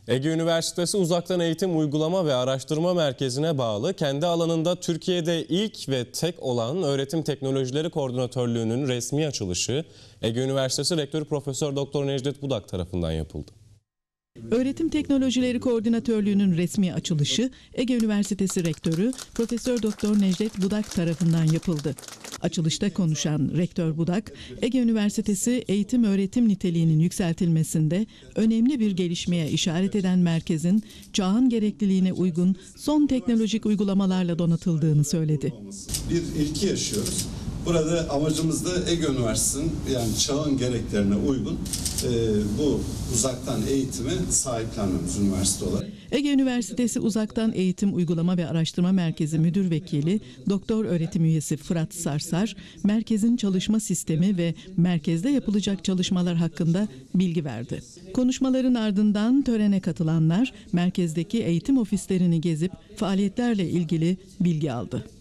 Ege Üniversitesi Uzaktan Eğitim Uygulama ve Araştırma Merkezi'ne bağlı, kendi alanında Türkiye'de ilk ve tek olan Öğretim Teknolojileri Koordinatörlüğü'nün resmi açılışı Ege Üniversitesi Rektörü Profesör Doktor Necdet Budak tarafından yapıldı. Öğretim Teknolojileri Koordinatörlüğü'nün resmi açılışı Ege Üniversitesi Rektörü Profesör Doktor Necdet Budak tarafından yapıldı. Açılışta konuşan Rektör Budak, Ege Üniversitesi eğitim öğretim niteliğinin yükseltilmesinde önemli bir gelişmeye işaret eden merkezin çağın gerekliliğine uygun son teknolojik uygulamalarla donatıldığını söyledi. Bir ilki yaşıyoruz. Burada amacımız da Ege Üniversitesi'nin yani çağın gereklerine uygun bu uzaktan eğitimi sahiplenmemiz üniversite olarak. Ege Üniversitesi Uzaktan Eğitim Uygulama ve Araştırma Merkezi Müdür Vekili Doktor Öğretim Üyesi Fırat Sarsar, merkezin çalışma sistemi ve merkezde yapılacak çalışmalar hakkında bilgi verdi. Konuşmaların ardından törene katılanlar merkezdeki eğitim ofislerini gezip faaliyetlerle ilgili bilgi aldı.